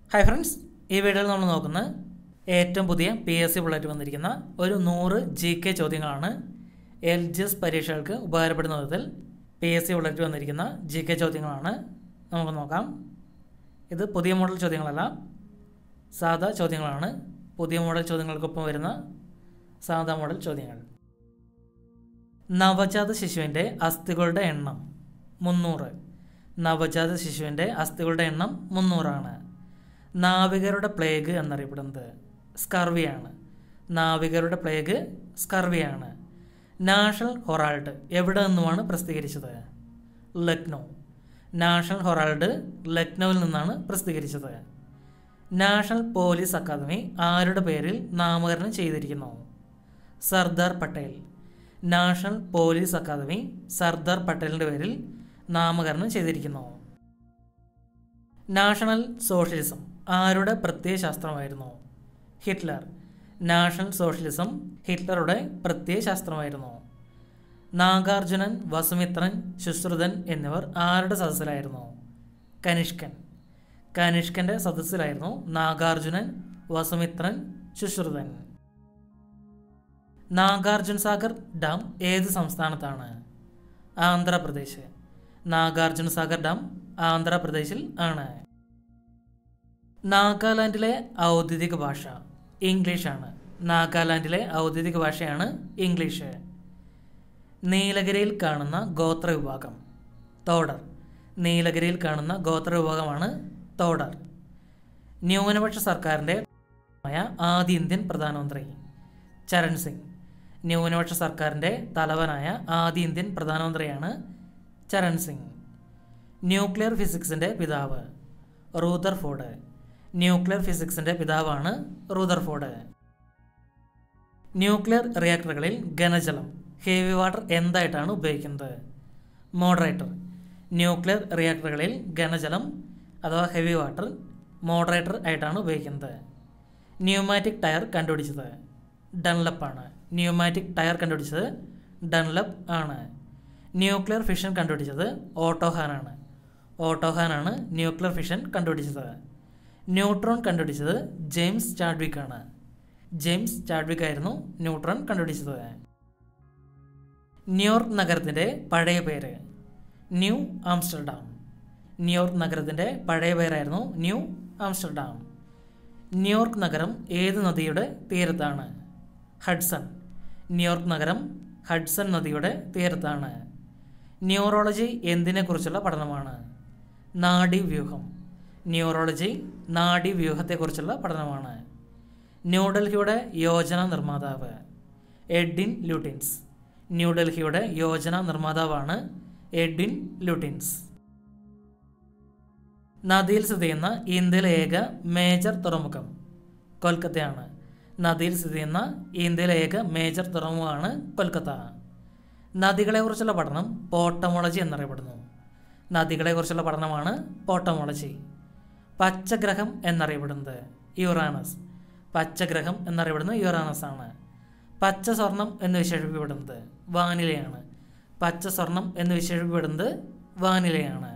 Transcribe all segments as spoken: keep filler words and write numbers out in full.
Hi friends, ഈ വീഡിയോയിൽ നമ്മൾ നോക്കുന്ന ഏറ്റവും പുതിയ പി എസ് സി ബുള്ളറ്റ് വന്നിരിക്കുന്ന ഒരു നൂറ് ജി കെ ചോദ്യങ്ങളാണ്. എൽ ജി എസ് പരീക്ഷകൾക്ക് ഉപകാരപ്പെടുന്ന വിധത്തിൽ പി എസ് സി ബുള്ളറ്റ് വന്നിരിക്കുന്ന ജി കെ ചോദ്യങ്ങളാണ്. നമുക്ക് നോക്കാം. ഇത് പുതിയ മോഡൽ ചോദ്യങ്ങളല്ല, സാധാ ചോദ്യങ്ങളാണ്. പുതിയ മോഡൽ ചോദ്യങ്ങൾക്കൊപ്പം വരുന്ന സാധാ മോഡൽ ചോദ്യങ്ങൾ. നവജാത ശിശുവിൻ്റെ അസ്ഥികളുടെ എണ്ണം മുന്നൂറ്. നവജാത ശിശുവിൻ്റെ അസ്ഥികളുടെ എണ്ണം മുന്നൂറാണ്. നാവികരുടെ പ്ലേഗ് എന്നറിയപ്പെടുന്നത് സ്കർവിയാണ്. നാവികരുടെ പ്ലേഗ് സ്കർവിയാണ്. നാഷണൽ ഹൊറാൾഡ് എവിടെ നിന്നുമാണ് പ്രസിദ്ധീകരിച്ചത്? ലക്നൗ. നാഷണൽ ഹൊറാൾഡ് ലക്നൌവിൽ നിന്നാണ് പ്രസിദ്ധീകരിച്ചത്. നാഷണൽ പോലീസ് അക്കാദമി ആരുടെ പേരിൽ നാമകരണം ചെയ്തിരിക്കുന്നു? Sardar Patel. National police academy Sardar പട്ടേലിൻ്റെ പേരിൽ നാമകരണം ചെയ്തിരിക്കുന്നു. നാഷണൽ സോഷ്യലിസം ആരുടെ പ്രത്യയശാസ്ത്രമായിരുന്നു? Hitler. National socialism ഹിറ്റ്ലറുടെ പ്രത്യയശാസ്ത്രമായിരുന്നു. Nagarjunan, Vasumithran, ശുശ്രുതൻ എന്നിവർ ആരുടെ സദസ്സിലായിരുന്നു? കനിഷ്കൻ. കനിഷ്കൻ്റെ സദസ്സിലായിരുന്നു നാഗാർജുനൻ, വസുമിത്രൻ, ശുശ്രുതൻ. നാഗാർജുന സാഗർ ഡാം ഏത് സംസ്ഥാനത്താണ്? ആന്ധ്രാപ്രദേശ്. നാഗാർജുന സാഗർ ഡാം ആന്ധ്രാപ്രദേശിൽ ആണ്. നാഗാലാൻഡിലെ ഔദ്യോഗിക ഭാഷ ഇംഗ്ലീഷാണ്. നാഗാലാൻഡിലെ ഔദ്യോഗിക ഭാഷയാണ് ഇംഗ്ലീഷ്. നീലഗിരിയിൽ കാണുന്ന ഗോത്ര വിഭാഗം തോഡർ. നീലഗിരിയിൽ കാണുന്ന ഗോത്ര വിഭാഗമാണ് തോഡർ. ന്യൂനപക്ഷ സർക്കാരിൻ്റെ ആദ്യ ഇന്ത്യൻ പ്രധാനമന്ത്രി ചരൺ സിംഗ്. ന്യൂനപക്ഷ സർക്കാരിൻ്റെ തലവനായ ആദ്യ ഇന്ത്യൻ പ്രധാനമന്ത്രിയാണ് ചരൺ സിംഗ്. ന്യൂക്ലിയർ ഫിസിക്സിൻ്റെ പിതാവ് റൂദർഫോർഡ്. ന്യൂക്ലിയർ ഫിസിക്സിൻ്റെ പിതാവാണ് റൂദർഫോർഡ്. ന്യൂക്ലിയർ റിയാക്ടറുകളിൽ ഘനജലം ഹെവി വാട്ടർ എന്തായിട്ടാണ് ഉപയോഗിക്കുന്നത്? മോഡറേറ്റർ. ന്യൂക്ലിയർ റിയാക്ടറുകളിൽ ഘനജലം അഥവാ ഹെവി വാട്ടർ മോഡറേറ്റർ ആയിട്ടാണ് ഉപയോഗിക്കുന്നത്. ന്യൂമാറ്റിക് ടയർ കണ്ടുപിടിച്ചത് ഡൺലപ്പാണ്. ന്യൂമാറ്റിക് ടയർ കണ്ടുപിടിച്ചത് ഡൺലപ്പ് ആണ്. ന്യൂക്ലിയർ ഫിഷൻ കണ്ടുപിടിച്ചത് ഓട്ടോഹാനാണ്. ഓട്ടോഹാനാണ് ന്യൂക്ലിയർ ഫിഷൻ കണ്ടുപിടിച്ചത്. ന്യൂട്രോൺ കണ്ടുപിടിച്ചത് ജെയിംസ് ചാഡ്വിക് ആണ്. ജെയിംസ് ചാഡ്വിക് ആയിരുന്നു ന്യൂട്രോൺ കണ്ടുപിടിച്ചത്. ന്യൂയോർക്ക് നഗരത്തിൻ്റെ പഴയ പേര് ന്യൂ ആംസ്റ്റർഡാം. ന്യൂയോർക്ക് നഗരത്തിൻ്റെ പഴയ പേരായിരുന്നു ന്യൂ ആംസ്റ്റർഡാം. ന്യൂയോർക്ക് നഗരം ഏത് നദിയുടെ തീരത്താണ്? ഹഡ്സൺ. ന്യൂയോർക്ക് നഗരം ഹഡ്സൺ നദിയുടെ തീരത്താണ്. ന്യൂറോളജി എന്തിനെക്കുറിച്ചുള്ള പഠനമാണ്? നാഡീവ്യൂഹം. ന്യൂറോളജി നാഡീവ്യൂഹത്തെക്കുറിച്ചുള്ള പഠനമാണ്. ന്യൂഡൽഹിയുടെ യോജന നിർമ്മാതാവ് എഡ്വിൻ ലൂട്ടിൻസ്. ന്യൂഡൽഹിയുടെ യോജന നിർമ്മാതാവാണ് എഡ്വിൻ ലൂട്ടിൻസ്. നദിയിൽ സ്ഥിതി ചെയ്യുന്ന ഇന്ത്യയിലെ ഏക മേജർ തുറമുഖം കൊൽക്കത്തയാണ്. നദിയിൽ സ്ഥിതി ചെയ്യുന്ന ഇന്ത്യയിലെ ഏക മേജർ തുറമുഖമാണ് കൊൽക്കത്ത. നദികളെക്കുറിച്ചുള്ള പഠനം പോട്ടമോളജി എന്നറിയപ്പെടുന്നു. നദികളെക്കുറിച്ചുള്ള പഠനമാണ് പോട്ടമോളജി. പച്ചഗ്രഹം എന്നറിയപ്പെടുന്നത് യുറാനസ്. പച്ചഗ്രഹം എന്നറിയപ്പെടുന്നത് യുറാനസ് ആണ്. പച്ച സ്വർണം എന്ന് വിശേഷിപ്പിക്കപ്പെടുന്നത് വാനിലയാണ്. പച്ച സ്വർണം എന്ന് വിശേഷിപ്പിക്കപ്പെടുന്നത് വാനിലയാണ്.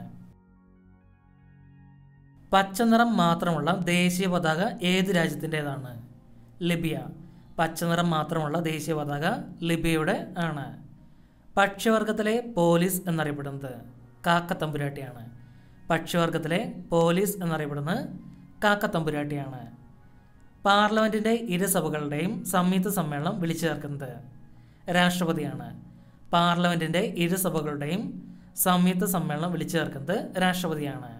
പച്ച നിറം മാത്രമുള്ള ദേശീയ പതാക ഏത് രാജ്യത്തിൻ്റെതാണ്? ലിബിയ. പച്ചനിറം മാത്രമുള്ള ദേശീയ പതാക ലിബിയയുടെ ആണ്. പക്ഷിവർഗത്തിലെ പോലീസ് എന്നറിയപ്പെടുന്നത് കാക്കത്തമ്പുരാട്ടിയാണ്. പക്ഷിവർഗത്തിലെ പോലീസ് എന്നറിയപ്പെടുന്നത് കാക്കത്തമ്പുരാട്ടിയാണ്. പാർലമെൻറ്റിൻ്റെ ഇരുസഭകളുടെയും സംയുക്ത സമ്മേളനം വിളിച്ചു ചേർക്കുന്നത് രാഷ്ട്രപതിയാണ്. പാർലമെൻറ്റിൻ്റെ ഇരുസഭകളുടെയും സംയുക്ത സമ്മേളനം വിളിച്ചു ചേർക്കുന്നത് രാഷ്ട്രപതിയാണ്.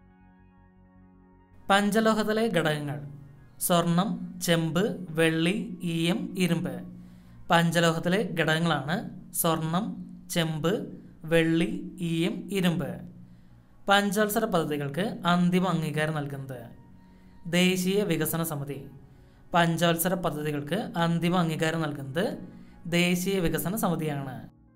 പഞ്ചലോഹത്തിലെ ഘടകങ്ങൾ സ്വർണം, ചെമ്പ്, വെള്ളി, ഈയം, ഇരുമ്പ്. പഞ്ചലോഹത്തിലെ ഘടകങ്ങളാണ് സ്വർണം, ചെമ്പ്, വെള്ളി, ഈയം, ഇരുമ്പ്. പഞ്ചവത്സര പദ്ധതികൾക്ക് അന്തിമ അംഗീകാരം നൽകുന്നത് ദേശീയ വികസന സമിതി. പഞ്ചവത്സര പദ്ധതികൾക്ക് അന്തിമ അംഗീകാരം നൽകുന്നത് ദേശീയ വികസന സമിതിയാണ്.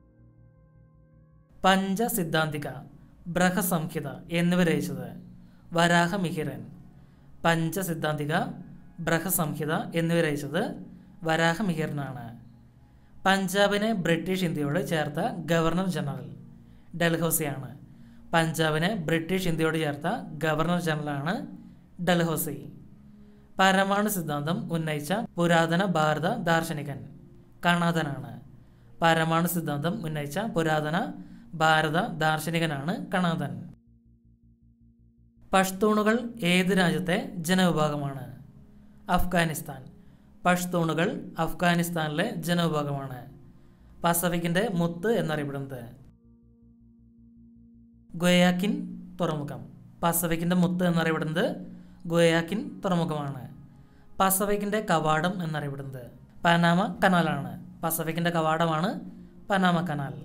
പഞ്ചസിദ്ധാന്തിക, ബൃഹസംഹിത എന്നിവ രചിച്ചത് വരാഹമിഹിരൻ. പഞ്ചസിദ്ധാന്തിക, ബൃഹസംഹിത എന്നിവ രചിച്ചത് വരാഹമിഹിരനാണ്. പഞ്ചാബിനെ ബ്രിട്ടീഷ് ഇന്ത്യയോട് ചേർത്ത ഗവർണർ ജനറൽ ഡൽഹൌസിയാണ്. പഞ്ചാബിനെ ബ്രിട്ടീഷ് ഇന്ത്യയോട് ചേർത്ത ഗവർണർ ജനറലാണ് ഡൽഹൌസി. പരമാണു സിദ്ധാന്തം ഉന്നയിച്ച പുരാതന ഭാരത ദാർശനികൻ കണാദനാണ്. പരമാണു സിദ്ധാന്തം ഉന്നയിച്ച പുരാതന ഭാരത ദാർശനികനാണ് കണാദൻ. പഷ്തൂണുകൾ ഏത് രാജ്യത്തെ ജനവിഭാഗമാണ്? അഫ്ഗാനിസ്ഥാൻ. പഷ്തൂണുകൾ അഫ്ഗാനിസ്ഥാനിലെ ജനവിഭാഗമാണ്. പസഫിക്കിന്റെ മുത്ത് എന്നറിയപ്പെടുന്നത്? ഗുയാക്കിൻ തുറമുഖം. പസഫിക്കിന്റെ മുത്ത് എന്നറിയപ്പെടുന്നത് ഗുയാക്കിൻ തുറമുഖമാണ്. പസഫിക്കിന്റെ കവാടം എന്നറിയപ്പെടുന്നത് പനാമ കനാലാണ്. പസഫിക്കിന്റെ കവാടമാണ് പനാമ കനാൽ.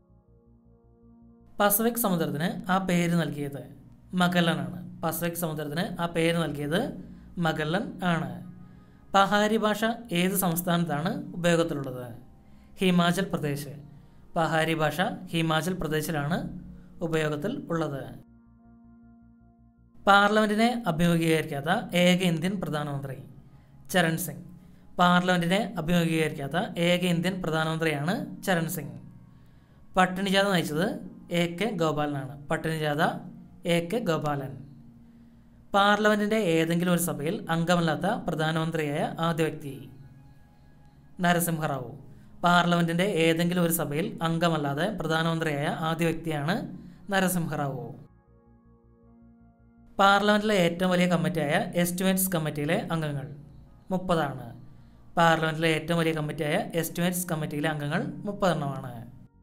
പസഫിക് സമുദ്രത്തിന് ആ പേര് നൽകിയത് മഗല്ലനാണ്. പസഫിക് സമുദ്രത്തിന് ആ പേര് നൽകിയത് മഗല്ലൻ ആണ്. പഹാരി ഭാഷ ഏത് സംസ്ഥാനത്താണ് ഉപയോഗത്തിലുള്ളത്? ഹിമാചൽ പ്രദേശ്. പഹാരി ഭാഷ ഹിമാചൽ പ്രദേശിലാണ് ഉപയോഗത്തിൽ ഉള്ളത്. പാർലമെന്റിനെ അഭിമുഖീകരിക്കാത്ത ഏക ഇന്ത്യൻ പ്രധാനമന്ത്രി? ചരൺ സിംഗ്. പാർലമെന്റിനെ അഭിമുഖീകരിക്കാത്ത ഏക ഇന്ത്യൻ പ്രധാനമന്ത്രിയാണ് ചരൺ സിംഗ്. പട്ടിണിജാഥ നയിച്ചത് എ കെ ഗോപാലനാണ്. പട്ടിണിജാഥ എ കെ ഗോപാലൻ. പാർലമെന്റിന്റെ ഏതെങ്കിലും ഒരു സഭയിൽ അംഗമല്ലാത്ത പ്രധാനമന്ത്രിയായ ആദ്യ വ്യക്തി? നരസിംഹറാവു. പാർലമെന്റിന്റെ ഏതെങ്കിലും ഒരു സഭയിൽ അംഗമല്ലാതെ പ്രധാനമന്ത്രിയായ ആദ്യ വ്യക്തിയാണ് നരസിംഹറാവു. പാർലമെന്റിലെ ഏറ്റവും വലിയ കമ്മിറ്റിയായ എസ്റ്റിമേറ്റ്സ് കമ്മിറ്റിയിലെ അംഗങ്ങൾ മുപ്പതാണ്. പാർലമെന്റിലെ ഏറ്റവും വലിയ കമ്മിറ്റിയായ എസ്റ്റിമേറ്റ്സ് കമ്മിറ്റിയിലെ അംഗങ്ങൾ മുപ്പതെണ്ണമാണ്.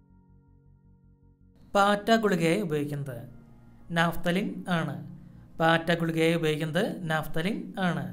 പാറ്റ ഗുളികയായി ഉപയോഗിക്കുന്നത് നാഫ്തലിൻ ആണ്. പാറ്റ ഗുളികയായി ഉപയോഗിക്കുന്നത് നാഫ്തലിൻ ആണ്.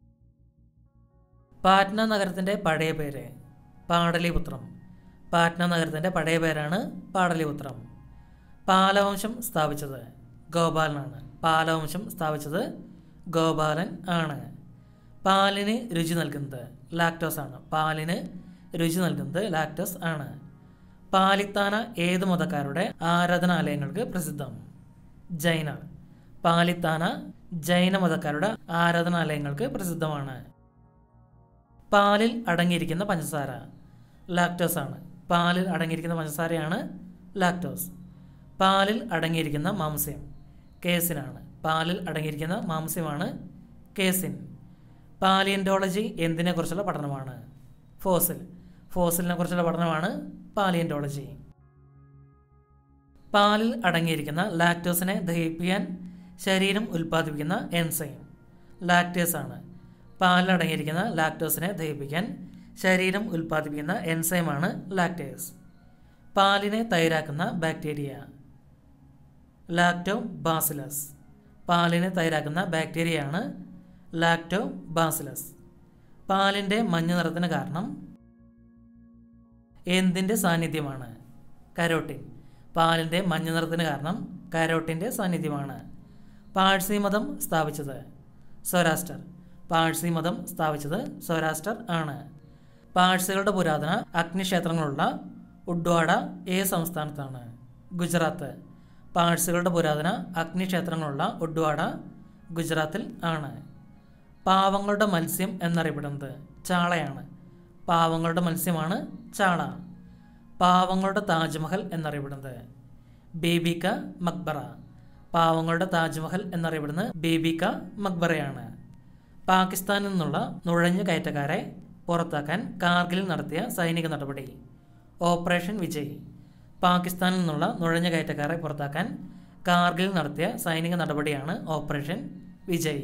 പാറ്റ്ന നഗരത്തിന്റെ പഴയ പേര്? പാടലിപുത്രം. പാറ്റ്ന നഗരത്തിന്റെ പഴയ പേരാണ് പാടലിപുത്രം. പാലവംശം സ്ഥാപിച്ചത് ഗോപാലനാണ്. പാലവംശം സ്ഥാപിച്ചത് ഗോപാലൻ ആണ്. പാലിന് രുചി നൽകുന്നത് ലാക്ടോസ് ആണ്. പാലിന് രുചി നൽകുന്നത് ലാക്ടോസ് ആണ്. പാലിത്താന ഏത് മതക്കാരുടെ ആരാധനാലയങ്ങൾക്ക് പ്രസിദ്ധം? ജൈന. പാലിത്താന ജൈന മതക്കാരുടെ ആരാധനാലയങ്ങൾക്ക് പ്രസിദ്ധമാണ്. പാലിൽ അടങ്ങിയിരിക്കുന്ന പഞ്ചസാര ലാക്ടോസ് ആണ്. പാലിൽ അടങ്ങിയിരിക്കുന്ന പഞ്ചസാരയാണ് ലാക്ടോസ്. പാലിൽ അടങ്ങിയിരിക്കുന്ന മാംസ്യം കേസിനാണ്. പാലിൽ അടങ്ങിയിരിക്കുന്ന മാംസ്യമാണ് കേസിൻ. പാലിയന്റോളജി എന്തിനെ കുറിച്ചുള്ള പഠനമാണ്? ഫോസിൽ. ഫോസിലിനെ കുറിച്ചുള്ള പഠനമാണ് പാലിയന്റോളജി. പാലിൽ അടങ്ങിയിരിക്കുന്ന ലാക്ടോസിനെ ദഹിപ്പിക്കാൻ ശരീരം ഉൽപ്പാദിപ്പിക്കുന്ന എൻസൈം ലാക്ടേസ് ആണ്. പാലിൽ അടങ്ങിയിരിക്കുന്ന ലാക്ടോസിനെ ദഹിപ്പിക്കാൻ ശരീരം ഉൽപ്പാദിപ്പിക്കുന്ന എൻസൈമാണ് ലാക്ടേസ്. പാലിനെ തൈരാക്കുന്ന ബാക്ടീരിയ ലാക്ടോ ബാസിലസ്. പാലിനെ തൈരാക്കുന്ന ബാക്ടീരിയയാണ് ലാക്ടോ ബാസിലസ്. പാലിൻ്റെ മഞ്ഞ നിറത്തിന് കാരണം എന്തിൻ്റെ സാന്നിധ്യമാണ്? കരോട്ടിൻ. പാലിൻ്റെ മഞ്ഞ നിറത്തിന് കാരണം കരോട്ടിൻ്റെ സാന്നിധ്യമാണ്. പാഴ്സി മതം സ്ഥാപിച്ചത് സൊരാസ്റ്റർ. പാഴ്സി മതം സ്ഥാപിച്ചത് സൊരാസ്റ്റർ ആണ്. പാഴ്സികളുടെ പുരാതന അഗ്നിക്ഷേത്രങ്ങളുള്ള ഉഡ്വാഡ ഏത് സംസ്ഥാനത്താണ്? ഗുജറാത്ത്. പാഴ്സികളുടെ പുരാതന അഗ്നിക്ഷേത്രങ്ങളുള്ള ഉഡ്വാഡ ഗുജറാത്തിൽ ആണ്. പാവങ്ങളുടെ മത്സ്യം എന്നറിയപ്പെടുന്നത് ചാളയാണ്. പാവങ്ങളുടെ മത്സ്യമാണ് ചാള. പാവങ്ങളുടെ താജ്മഹൽ എന്നറിയപ്പെടുന്നത് ബീബിക മക്ബറ. പാവങ്ങളുടെ താജ്മഹൽ എന്നറിയപ്പെടുന്നത് ബീബിക മക്ബറയാണ്. പാകിസ്ഥാനിൽ നിന്നുള്ള നുഴഞ്ഞു കയറ്റക്കാരെ പുറത്താക്കാൻ കാർഗിലിൽ നടത്തിയ സൈനിക നടപടി ഓപ്പറേഷൻ വിജയ്. പാകിസ്ഥാനിൽ നിന്നുള്ള നുഴഞ്ഞു കയറ്റക്കാരെ പുറത്താക്കാൻ കാർഗിലിൽ നടത്തിയ സൈനിക നടപടിയാണ് ഓപ്പറേഷൻ വിജയ്.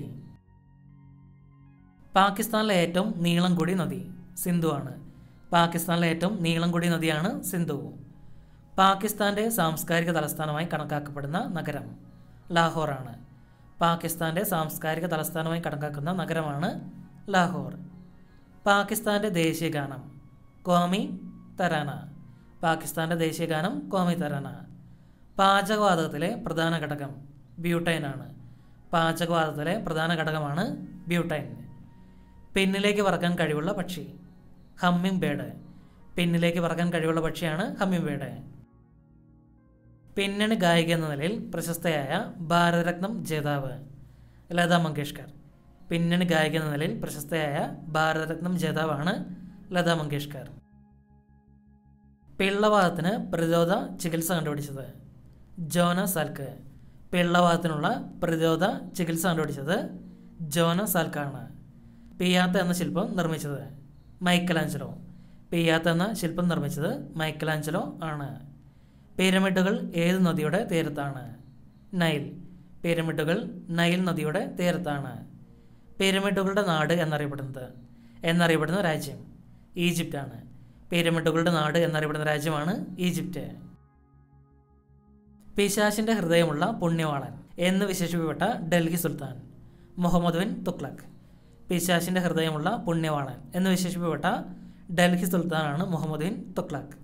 പാകിസ്ഥാനിലെ ഏറ്റവും നീളം കൂടിയ നദി സിന്ധു ആണ്. പാകിസ്ഥാനിലെ ഏറ്റവും നീളം കൂടിയ നദിയാണ് സിന്ധു. പാകിസ്ഥാന്റെ സാംസ്കാരിക തലസ്ഥാനമായി കണക്കാക്കപ്പെടുന്ന നഗരം ലാഹോറാണ്. പാകിസ്ഥാന്റെ സാംസ്കാരിക തലസ്ഥാനമായി കണക്കാക്കുന്ന നഗരമാണ് ലാഹോർ. പാകിസ്ഥാന്റെ ദേശീയ ഗാനം കോമി തരാന. പാകിസ്ഥാന്റെ ദേശീയ ഗാനം കോമി തരാന. പാചകവാതകത്തിലെ പ്രധാന ഘടകം ബ്യൂട്ടൈനാണ്. പാചകവാതകത്തിലെ പ്രധാന ഘടകമാണ് ബ്യൂട്ടൈൻ. പിന്നിലേക്ക് പറക്കാൻ കഴിവുള്ള പക്ഷി ഹമ്മിങ് ബേഡ്. പിന്നിലേക്ക് പറക്കാൻ കഴിവുള്ള പക്ഷിയാണ് ഹമ്മിങ് ബേഡ്. പിന്നണി ഗായിക എന്ന നിലയിൽ പ്രശസ്തയായ ഭാരതരത്നം ജേതാവ് ലതാ മങ്കേഷ്കർ. പിന്നണി ഗായിക എന്ന നിലയിൽ പ്രശസ്തയായ ഭാരതരത്നം ജേതാവാണ് ലതാ മങ്കേഷ്കർ. പിള്ളവാതത്തിന് പ്രതിരോധ ചികിത്സ കണ്ടുപിടിച്ചത് ജോന സാൽക്ക്. പിള്ളവാതത്തിനുള്ള പ്രതിരോധ ചികിത്സ കണ്ടുപിടിച്ചത് ജോന സാൽക്കാണ്. പിയാത്ത എന്ന ശില്പം നിർമ്മിച്ചത് മൈക്കലാഞ്ചലോ. പിയാത്ത എന്ന ശില്പം നിർമ്മിച്ചത് മൈക്കലാഞ്ചലോ ആണ്. പിരമിഡുകൾ ഏത് നദിയുടെ തീരത്താണ്? നൈൽ. പിരമിഡുകൾ നൈൽ നദിയുടെ തീരത്താണ്. പിരമിഡുകളുടെ നാട് എന്നറിയപ്പെടുന്നത് എന്നറിയപ്പെടുന്ന രാജ്യം ഈജിപ്റ്റാണ്. പിരമിഡുകളുടെ നാട് എന്നറിയപ്പെടുന്ന രാജ്യമാണ് ഈജിപ്റ്റ്. പിശാചിന്റെ ഹൃദയമുള്ള പുണ്യവാളൻ എന്ന് വിശേഷിപ്പിക്കപ്പെട്ട ഡൽഹി സുൽത്താൻ മുഹമ്മദ് ബിൻ തുഗ്ലക്. പിശാചിന്റെ ഹൃദയമുള്ള പുണ്യവാളൻ എന്ന് വിശേഷിപ്പിക്കപ്പെട്ട ഡൽഹി സുൽത്താനാണ് മുഹമ്മദ് ബിൻ തുഗ്ലക്.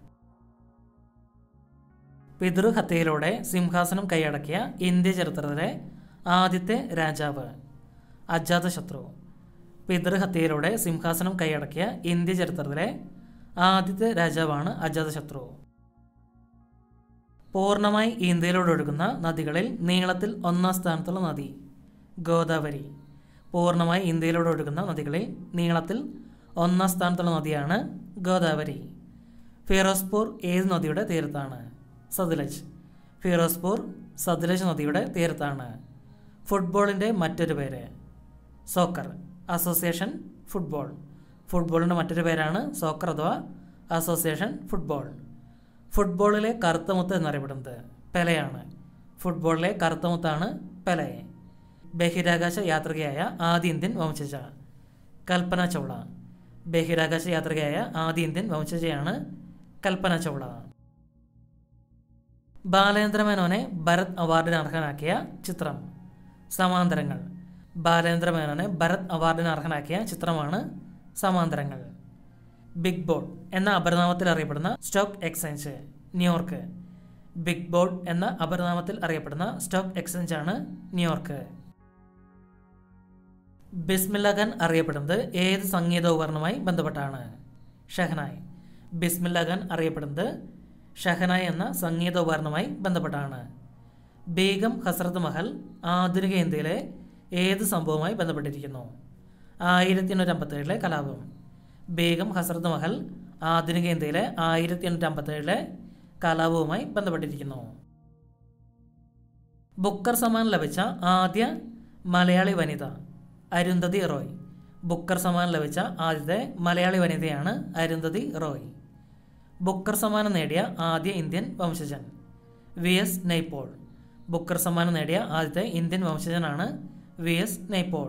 പിതൃഹത്യയിലൂടെ സിംഹാസനം കൈയടക്കിയ ഇന്ത്യ ചരിത്രത്തിലെ ആദ്യത്തെ രാജാവ് അജാതശത്രു. പിതൃഹത്യയിലൂടെ സിംഹാസനം കൈയടക്കിയ ഇന്ത്യ ചരിത്രത്തിലെ ആദ്യത്തെ രാജാവാണ് അജാതശത്രു. പൂർണ്ണമായി ഇന്ത്യയിലൂടെ ഒഴുകുന്ന നദികളിൽ നീളത്തിൽ ഒന്നാം സ്ഥാനത്തുള്ള നദി ഗോദാവരി. പൂർണ്ണമായി ഇന്ത്യയിലൂടെ ഒഴുകുന്ന നദികളിൽ നീളത്തിൽ ഒന്നാം സ്ഥാനത്തുള്ള നദിയാണ് ഗോദാവരി. ഫിറോസ്പൂർ ഏത് നദിയുടെ തീരത്താണ്? സത്ലജ്. ഫിറോസ്പൂർ സത്ലജ് നദിയുടെ തീരത്താണ്. ഫുട്ബോളിൻ്റെ മറ്റൊരു പേര് സോക്കർ. Association football. ഫുട്ബോളിൻ്റെ മറ്റൊരു പേരാണ് സോക്കർ അഥവാ അസോസിയേഷൻ ഫുട്ബോൾ. ഫുട്ബോളിലെ കറുത്തമുത്ത് എന്നറിയപ്പെടുന്നത് പെലെയാണ്. ഫുട്ബോളിലെ കറുത്തമുത്താണ് പെലെ. ബഹിരാകാശ യാത്രികയായ ആദ്യ ഇന്ത്യൻ വംശജ കൽപ്പന ചൗള. ബഹിരാകാശ യാത്രികയായ ആദ്യ ഇന്ത്യൻ വംശജയാണ് കൽപ്പന ചൗള. ബാലേന്ദ്ര മേനോനെ ഭരത് അവാർഡിന് അർഹനാക്കിയ ചിത്രം സമാന്തരങ്ങൾ. ബാലേന്ദ്ര മേനോനെ ഭരത് അവാർഡിന് അർഹനാക്കിയ ചിത്രമാണ് സമാന്തരങ്ങൾ. ബിഗ് ബോർഡ് എന്ന അപരനാമത്തിൽ അറിയപ്പെടുന്ന stock exchange New York. Big board എന്ന അപരനാമത്തിൽ അറിയപ്പെടുന്ന സ്റ്റോക്ക് എക്സ്ചേഞ്ച് ആണ് ന്യൂയോർക്ക്. ബിസ്മില്ല ഖാൻ അറിയപ്പെടുന്നത് ഏത് സംഗീതോപകരണവുമായി ബന്ധപ്പെട്ടാണ്? ഷഹനായ്. ബിസ്മില്ല ഖാൻ അറിയപ്പെടുന്നത് ഷഹനായ് എന്ന സംഗീതോപകരണവുമായി ബന്ധപ്പെട്ടാണ്. ബീഗം ഹസ്രത്ത് മഹൽ ആധുനിക ഇന്ത്യയിലെ ഏത് സംഭവവുമായി ബന്ധപ്പെട്ടിരിക്കുന്നു? ആയിരത്തി എണ്ണൂറ്റി അമ്പത്തേഴിലെ കലാപം. ബീഗം ഹസ്രത്ത് മഹൽ ആധുനിക ഇന്ത്യയിലെ ആയിരത്തി എണ്ണൂറ്റി അമ്പത്തേഴിലെ കലാപവുമായി ബന്ധപ്പെട്ടിരിക്കുന്നു. ബുക്കർ സമ്മാൻ ലഭിച്ച ആദ്യ മലയാളി വനിത അരുന്ധതി റോയ്. ബുക്കർ സമ്മാൻ ലഭിച്ച ആദ്യത്തെ മലയാളി വനിതയാണ് അരുന്ധതി റോയ്. ബുക്കർ സമ്മാനം നേടിയ ആദ്യ ഇന്ത്യൻ വംശജൻ വി എസ് നൈപോൾ. ബുക്കർ സമ്മാനം നേടിയ ആദ്യത്തെ ഇന്ത്യൻ വംശജനാണ് V S Naipaul.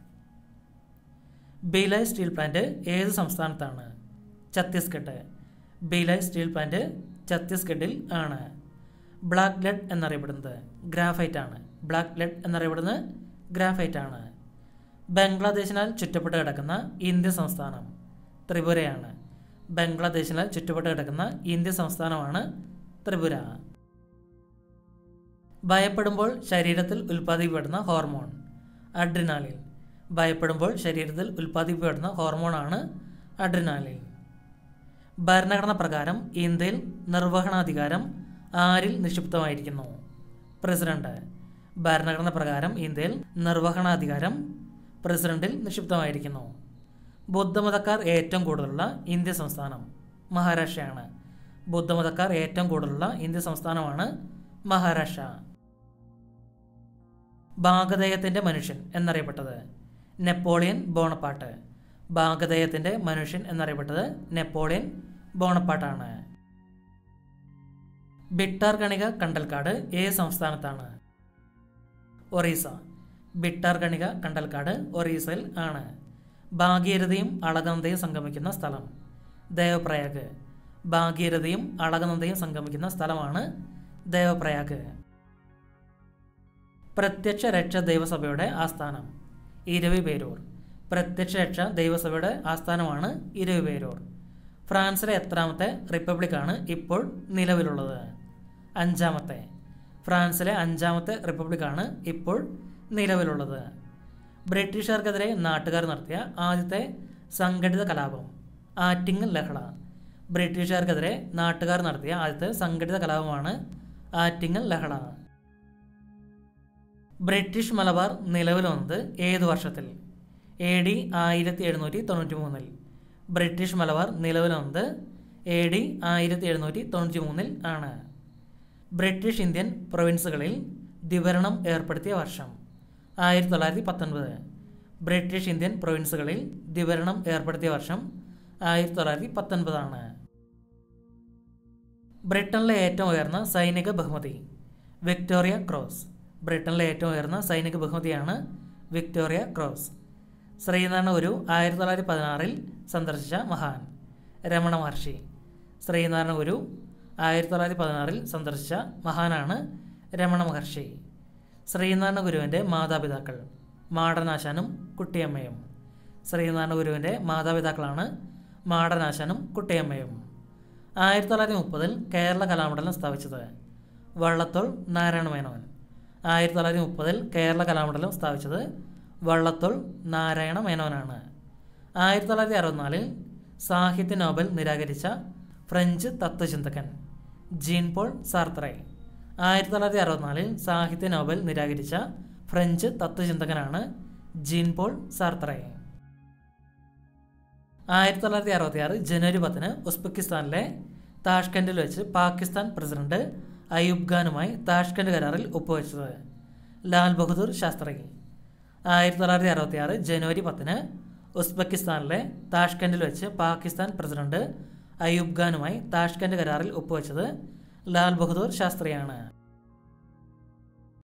Bhilai steel plant ഏത് സംസ്ഥാനത്താണ്? ഛത്തീസ്ഗഡ്. ബിലായ് സ്റ്റീൽ പ്ലാന്റ് ഛത്തീസ്ഗഡിൽ ആണ്. ബ്ലാക്ക് ലെഡ് എന്നറിയപ്പെടുന്നത് ഗ്രാഫൈറ്റ് ആണ്. ബ്ലാക്ക് ലെഡ് എന്നറിയപ്പെടുന്നത് ഗ്രാഫൈറ്റ് ആണ്. ബംഗ്ലാദേശിനാൽ ചുറ്റപ്പെട്ട് കിടക്കുന്ന ഇന്ത്യ സംസ്ഥാനം ത്രിപുരയാണ്. ബംഗ്ലാദേശിനാൽ ചുറ്റപ്പെട്ട് കിടക്കുന്ന ഇന്ത്യ സംസ്ഥാനമാണ് ത്രിപുര. ഭയപ്പെടുമ്പോൾ ശരീരത്തിൽ ഉൽപ്പാദിപ്പിക്കപ്പെടുന്ന ഹോർമോൺ അഡ്രിനാലിൻ. ഭയപ്പെടുമ്പോൾ ശരീരത്തിൽ ഉൽപ്പാദിപ്പിക്കപ്പെടുന്ന ഹോർമോണാണ് അഡ്രിനാലിൻ. ഭരണഘടന പ്രകാരം ഇന്ത്യയിൽ നിർവഹണാധികാരം ആരിൽ നിക്ഷിപ്തമായിരിക്കുന്നു? പ്രസിഡന്റ്. ഭരണഘടന പ്രകാരം ഇന്ത്യയിൽ നിർവഹണാധികാരം പ്രസിഡന്റിൽ നിക്ഷിപ്തമായിരിക്കുന്നു. ബുദ്ധമതക്കാർ ഏറ്റവും കൂടുതലുള്ള ഇന്ത്യ സംസ്ഥാനം മഹാരാഷ്ട്രയാണ്. ബുദ്ധമതക്കാർ ഏറ്റവും കൂടുതലുള്ള ഇന്ത്യ സംസ്ഥാനമാണ് മഹാരാഷ്ട്ര. ഭാഗധേയത്തിൻ്റെ മനുഷ്യൻ എന്നറിയപ്പെട്ടത് നെപ്പോളിയൻ ബോണപ്പാട്ട്. ഭാഗധേയത്തിൻ്റെ മനുഷ്യൻ എന്നറിയപ്പെട്ടത് നെപ്പോളിയൻ ബോണപ്പാട്ടാണ്. ഭിട്ടാർകണിക കണ്ടൽക്കാട് ഏത് സംസ്ഥാനത്താണ്? ഒറീസ. ഭിട്ടാർകണിക കണ്ടൽക്കാട് ഒറീസയിൽ ആണ്. ഭാഗീരഥയും അളകനന്ദയും സംഗമിക്കുന്ന സ്ഥലം ദേവപ്രയാഗ്. ഭാഗീരഥയും അളകനന്ദയും സംഗമിക്കുന്ന സ്ഥലമാണ് ദേവപ്രയാഗ്. പ്രത്യക്ഷ രക്ഷ ദൈവസഭയുടെ ആസ്ഥാനം ഇരവിപേരൂർ. പ്രത്യക്ഷ രക്ഷ ദൈവസഭയുടെ ആസ്ഥാനമാണ് ഇരവിപേരൂർ. ഫ്രാൻസിലെ എത്രാമത്തെ റിപ്പബ്ലിക്കാണ് ഇപ്പോൾ നിലവിലുള്ളത്? അഞ്ചാമത്തെ. ഫ്രാൻസിലെ അഞ്ചാമത്തെ റിപ്പബ്ലിക്കാണ് ഇപ്പോൾ നിലവിലുള്ളത്. ബ്രിട്ടീഷുകാർക്കെതിരെ നാട്ടുകാർ നടത്തിയ ആദ്യത്തെ സംഘടിത കലാപം ആറ്റിങ്ങൽ ലഹള. ബ്രിട്ടീഷുകാർക്കെതിരെ നാട്ടുകാർ നടത്തിയ ആദ്യത്തെ സംഘടിത കലാപമാണ് ആറ്റിങ്ങൽ ലഹള. ബ്രിട്ടീഷ് മലബാർ നിലവിൽ വന്നത് ഏത് വർഷത്തിൽ? എ ഡി ആയിരത്തി എഴുന്നൂറ്റി തൊണ്ണൂറ്റി മൂന്നിൽ. ബ്രിട്ടീഷ് മലബാർ നിലവിൽ വന്നത് എ ഡി ആയിരത്തി എഴുന്നൂറ്റി തൊണ്ണൂറ്റി മൂന്നിൽ ആണ്. ബ്രിട്ടീഷ് ഇന്ത്യൻ പ്രൊവിൻസുകളിൽ ദ്വിഭരണം ഏർപ്പെടുത്തിയ വർഷം ആയിരത്തി തൊള്ളായിരത്തി പത്തൊൻപത്. ബ്രിട്ടീഷ് ഇന്ത്യൻ പ്രൊവിൻസുകളിൽ ദ്വിഭരണം ഏർപ്പെടുത്തിയ വർഷം ആയിരത്തി തൊള്ളായിരത്തി പത്തൊൻപതാണ്. ബ്രിട്ടനിലെ ഏറ്റവും ഉയർന്ന സൈനിക ബഹുമതി വിക്ടോറിയ ക്രോസ്. ബ്രിട്ടനിലെ ഏറ്റവും ഉയർന്ന സൈനിക ബഹുമതിയാണ് വിക്ടോറിയ ക്രോസ്. ശ്രീനാരായണ ഗുരു ആയിരത്തി തൊള്ളായിരത്തി പതിനാറിൽ സന്ദർശിച്ച മഹാൻ രമണ മഹർഷി. ശ്രീനാരായണ ഗുരു ആയിരത്തി തൊള്ളായിരത്തി പതിനാറിൽ സന്ദർശിച്ച മഹാനാണ് രമണ മഹർഷി. ശ്രീനാരായണ ഗുരുവിൻ്റെ മാതാപിതാക്കൾ മാടനാശാനും കുട്ടിയമ്മയും. ശ്രീനാരായണ ഗുരുവിൻ്റെ മാതാപിതാക്കളാണ് മാടനാശാനും കുട്ടിയമ്മയും. ആയിരത്തി തൊള്ളായിരത്തി മുപ്പതിൽ കേരള കലാമണ്ഡലം സ്ഥാപിച്ചത് വള്ളത്തോൾ നാരായണ മേനോൻ. ആയിരത്തി തൊള്ളായിരത്തി മുപ്പതിൽ കേരള കലാമണ്ഡലം സ്ഥാപിച്ചത് വള്ളത്തോൾ നാരായണ മേനോനാണ്. ആയിരത്തി തൊള്ളായിരത്തി അറുപത്തിനാലിൽ സാഹിത്യ നോബൽ നിരാകരിച്ച ഫ്രഞ്ച് തത്വചിന്തകൻ ജീൻ പോൾ സാർത്രേ. ആയിരത്തി തൊള്ളായിരത്തി അറുപത്തിനാലിൽ സാഹിത്യ നോബൽ നിരാകരിച്ച ഫ്രഞ്ച് തത്വചിന്തകനാണ് ജീൻ പോൾ സാർത്രേ. ആയിരത്തി തൊള്ളായിരത്തി അറുപത്തി ആറ് ജനുവരി പത്തിന് ഉസ്ബെക്കിസ്ഥാനിലെ താഷ്കൻഡിൽ വെച്ച് പാകിസ്ഥാൻ പ്രസിഡന്റ് അയൂബ് ഖാനുമായി താഷ്കൻഡ് കരാറിൽ ഒപ്പുവെച്ചത് ലാൽ ബഹദൂർ ശാസ്ത്രി. ആയിരത്തി തൊള്ളായിരത്തി അറുപത്തി ആറ് ജനുവരി പത്തിന് ഉസ്ബെക്കിസ്ഥാനിലെ താഷ്കൻഡിൽ വെച്ച് പാകിസ്ഥാൻ പ്രസിഡന്റ് അയൂബ് ഖാനുമായി താഷ്കൻഡ് കരാറിൽ ഒപ്പുവെച്ചത് ലാൽ ബഹദൂർ ശാസ്ത്രിയാണ്.